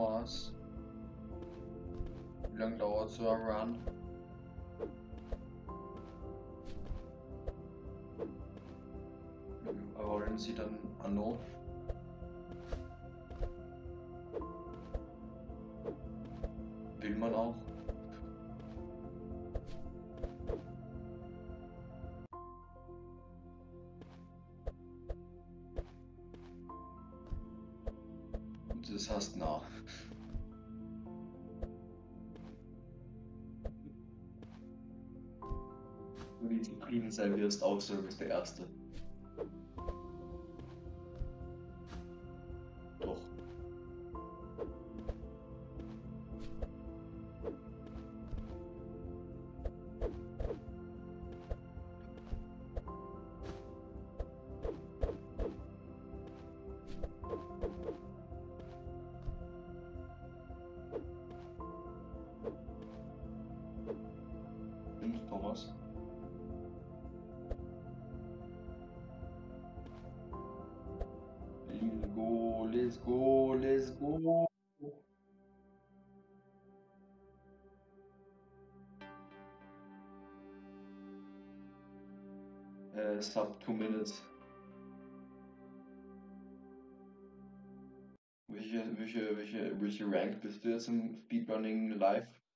Thomas. Wie lange dauert so ein Run? Wollen Sie dann Anno? Will man auch? Das heißt na. Du nie zufrieden sein wirst, außer du bist der Erste. Doch. Stimmt, Thomas? Let's go, let's go, let's go. Sub 2 minutes. Welche Rank bist du jetzt im Speedrunning live?